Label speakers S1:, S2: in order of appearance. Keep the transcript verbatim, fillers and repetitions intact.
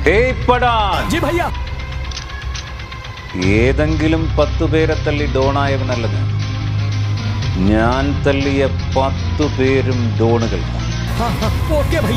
S1: ഏതെങ്കിലും പത്തു പേരെ തള്ളി ഡോണായവനല്ല ഞാൻ. ഞാൻ തള്ളിയ പത്തു പേരും ഡോണുകൾ.